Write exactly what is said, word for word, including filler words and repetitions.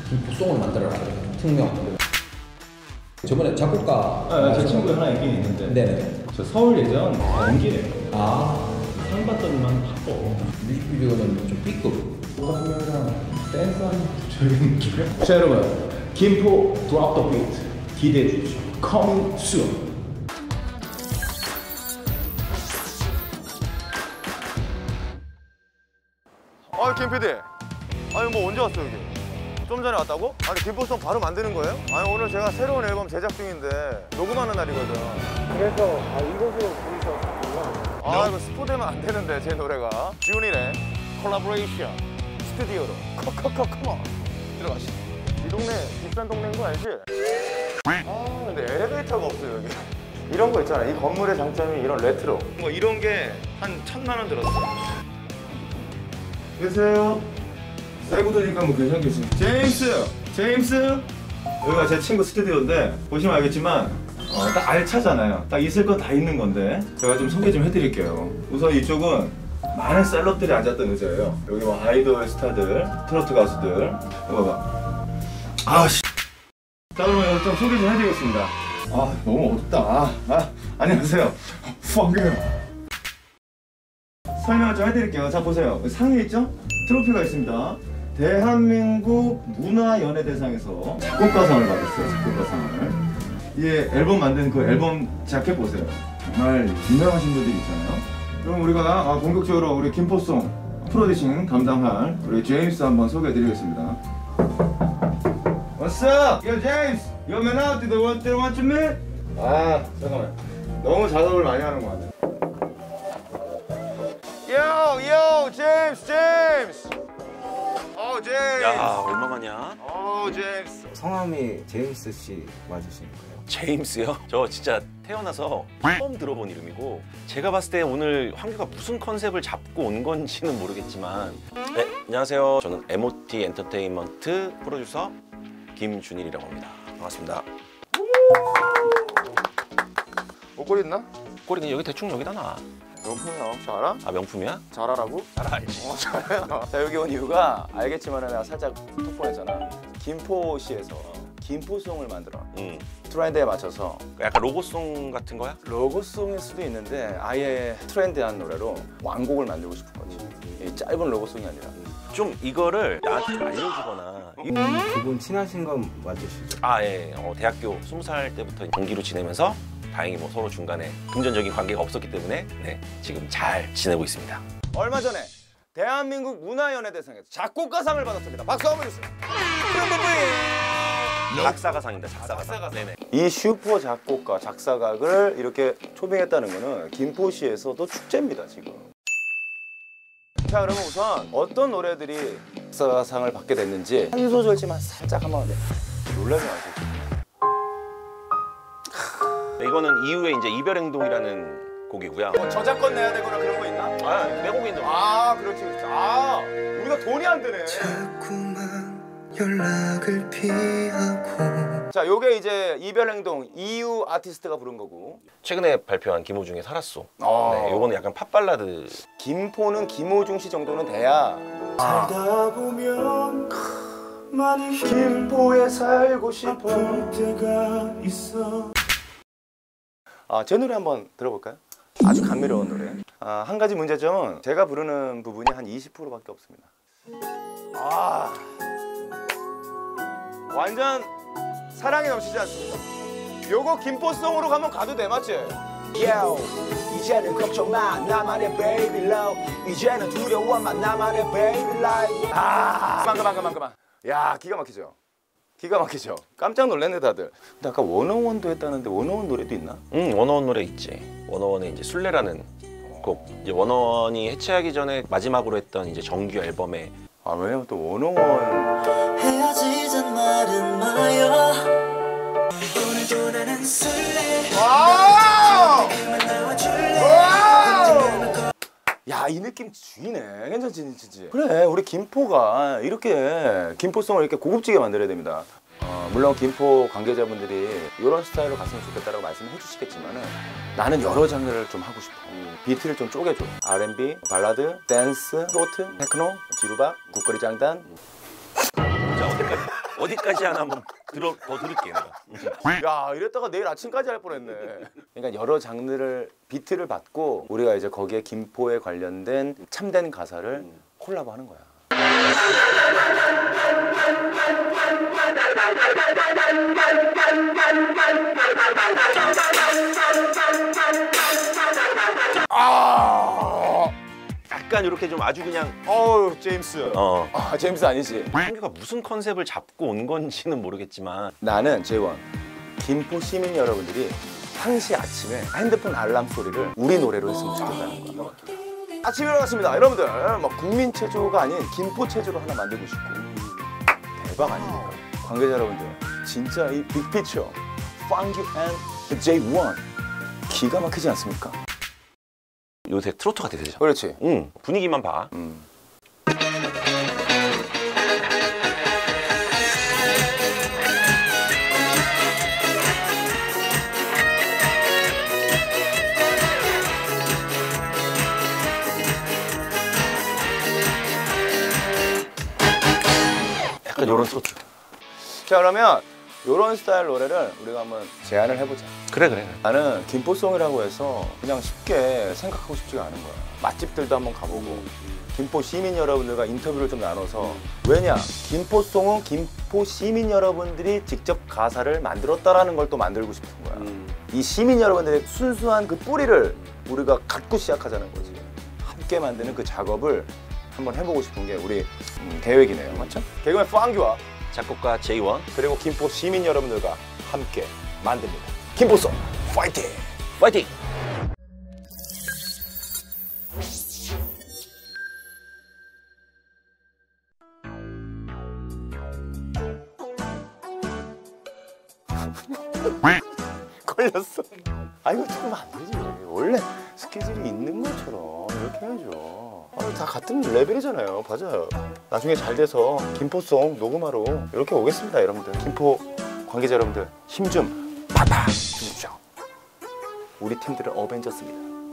김포송을 만들어라. 특명. 저번에 작곡가. 아, 제 친구 하나 있긴 있는데. 네네. 저 서울 예전 연기래요. 아. 상 받더니만 바빠. 뮤직비디오는 좀 B급. 똑같은 명이랑 댄스하는 저런 느낌이요? 자 여러분, 김포 드롭 더 비트 기대해 주십시오. Coming soon. 아, 김 피디. 아니 뭐 언제 왔어 여기? 좀 전에 왔다고? 아니 김포송 바로 만드는 거예요? 아니 오늘 제가 새로운 앨범 제작 중인데 녹음하는 날이거든. 그래서 아 이곳으로 부르셨구나. 아 이거 스포되면 안 되는데 제 노래가. 지훈이네. 콜라보레이션 스튜디오로 커커커 컴온 들어가시죠. 이 동네 비싼 동네인 거 알지? 아 근데 엘리베이터가 없어 여기. 이런 거 있잖아. 이 건물의 장점이 이런 레트로. 뭐 이런 게 한 천만 원 들었어. 계세요? 세고 들니까 뭐 괜찮겠지. 제임스! 제임스! 여기가 제 친구 스튜디오인데 보시면 알겠지만 어, 딱 알차잖아요. 딱 있을 건 다 있는 건데 제가 좀 소개 좀 해드릴게요. 우선 이쪽은 많은 셀럽들이 앉았던 의자예요. 여기 뭐 아이돌 스타들, 트로트 가수들 이거 봐봐. 아씨. 자 그러면 이거 좀 소개 좀 해드리겠습니다. 아 너무 어둡다. 아, 아 안녕하세요. 펑이에요. 설명을 좀 해드릴게요. 자 보세요. 상에 있죠? 트로피가 있습니다. 대한민국 문화연예대상에서 작곡가상을 받았어요. 작곡가상을. 이 앨범 만든 그 앨범 자켓 보세요. 정말 유명하신 분들이 있잖아요. 그럼 우리가 아, 본격적으로 우리 김포송 프로듀싱 담당할 우리 제임스 한번 소개해드리겠습니다. What's up? Yo James! Yo man out to the one that want you man? 아 잠깐만. 너무 작업을 많이 하는 것 같네. Yo, yo, 제임스, 제임스. 어, 제임스. 야, 얼마만이야? 어, 제임스. 성함이 제임스 씨 맞으신가요? 제임스요? 저 진짜 태어나서 처음 들어본 이름이고 제가 봤을 때 오늘 황규가 무슨 컨셉을 잡고 온 건지는 모르겠지만 네, 안녕하세요. 저는 엠오티 엔터테인먼트 프로듀서 김준일이라고 합니다. 반갑습니다. 목걸이 있나? 꼬리는 여기 대충 여기다 놔. 명품이야. 잘 알아? 아 명품이야? 잘 알아고? 잘 알지. 어, 잘해요. 자, 여기 온 이유가 알겠지만 내가 살짝 톡 보냈잖아. 김포시에서 김포송을 만들어. 응. 트렌드에 맞춰서 약간 로고송 같은 거야? 로고송일 수도 있는데 아예 트렌디한 노래로 완곡을 만들고 싶은 거지. 이 짧은 로고송이 아니라. 좀 이거를 나한테 좀 알려주거나. 두 분 친하신 건 맞으시죠? 아 예. 어, 대학교 스무 살 때부터 동기로 지내면서 다행히 뭐 서로 중간에 금전적인 관계가 없었기 때문에 네, 지금 잘 지내고 있습니다. 얼마 전에 대한민국 문화연예대상에서 작곡가상을 받았습니다. 박수 한번 주세요. 작사가상입니다. 작사가상. 작사가상. 네네. 이 슈퍼 작곡가, 작사가를 이렇게 초빙했다는 거는 김포시에서도 축제입니다, 지금. 자, 그러면 우선 어떤 노래들이 작사가상을 받게 됐는지 한 소절지만 살짝 한번 놀라지 마세요. 네, 이거는 이후에 이제 이별행동이라는 곡이고요. 뭐 저작권 내야 되거나 그런 거 있나? 아, 내 곡인데. 아, 그렇지, 그렇지. 아, 우리가 돈이 안 되네. 자꾸만 연락을 피하고. 자, 요게 이제 이별행동 이유 아티스트가 부른 거고. 최근에 발표한 김호중의 살았소. 아. 네, 요거는 약간 팝발라드. 김포는 김호중 씨 정도는 돼야. 살다 보면 많이 김포에 살고 싶어. 아플 때가 있어. 아, 제 노래 한번 들어볼까요? 아주 감미로운 노래. 아, 한 가지 문제점은 제가 부르는 부분이 한 이십 퍼센트밖에 없습니다. 아, 완전 사랑이 넘치지 않습니까? 요거 김포송으로 가면 가도 돼, 맞지? Yo, 이제는 걱정 마 나만의 baby love. 이제는 두려워 마 나만의 baby life. 아, 그만 그만 그만 그만. 야, 기가 막히죠? 기가 막히죠? 깜짝 놀랐네 다들. 근데 아까 원어원도 했다는데 원어원 노래도 있나? 응, 원어원 노래 있지. 원어원의 이제 술래라는 곡. 이제 원어원이 해체하기 전에 마지막으로 했던 이제 정규 앨범에. 아, 왜냐면 또 원어원. 헤어지잔 말은 마요. 오늘도 나는 술래. 와우! 그만 나와줄래. 와우! 야, 이 느낌 쥐네. 괜찮지, 진짜. 그래, 우리 김포가 이렇게 김포송을 이렇게 고급지게 만들어야 됩니다. 어, 물론 김포 관계자분들이 이런 스타일로 갔으면 좋겠다라고 말씀해 주시겠지만은 나는 여러 장르를 좀 하고 싶어. 비트를 좀 쪼개줘. 알앤비, 발라드, 댄스, 트로트, 테크노, 지루박, 국거리 장단. 자, 어디까지? 어디까지 하나 한번 들어 더 들을게요. 야, 이랬다가 내일 아침까지 할 뻔했네. 그러니까 여러 장르를 비트를 받고 우리가 이제 거기에 김포에 관련된 참된 가사를 콜라보하는 거야. 아, 약간 이렇게 좀 아주 그냥 어우 제임스. 어 아, 제임스 아니지? 황규가 무슨 컨셉을 잡고 온 건지는 모르겠지만 나는 제이원 김포 시민 여러분들이 항시 아침에 핸드폰 알람 소리를 우리 노래로 했으면 좋겠다는 거야. 아침에 일어났습니다. 여러분들 막 국민 체조가 아닌 김포 체조로 하나 만들고 싶고. 대박 아닙니까? 관계자 여러분들 진짜 이 빅피처 황규 앤 제이원 기가 막히지 않습니까? 요새 트로트가 대세죠. 그렇지. 응 분위기만 봐. 음. 약간 요런 트로트. 자 그러면 이런 스타일 노래를 우리가 한번 제안을 해보자. 그래 그래. 나는 김포송이라고 해서 그냥 쉽게 생각하고 싶지가 않은 거야. 맛집들도 한번 가보고 김포 시민 여러분들과 인터뷰를 좀 나눠서 왜냐? 김포송은 김포 시민 여러분들이 직접 가사를 만들었다라는 걸 또 만들고 싶은 거야. 음. 이 시민 여러분들의 순수한 그 뿌리를 우리가 갖고 시작하자는 거지. 함께 만드는 그 작업을 한번 해보고 싶은 게 우리 음, 계획이네요. 맞죠? 개그맨 황규와 작곡가 제이원 그리고 김포 시민 여러분들과 함께 만듭니다. 김포송 파이팅! 파이팅! 걸렸어. 아 이거 들으면 안 되지. 원래 스케줄이 있는 것처럼 이렇게 해야죠. 아, 다 같은 레벨이잖아요. 맞아요. 나중에 잘 돼서 김포송 녹음하러 이렇게 오겠습니다. 여러분들 김포 관계자 여러분들 힘 좀 받아 주십시오. 우리 팀들은 어벤져스입니다.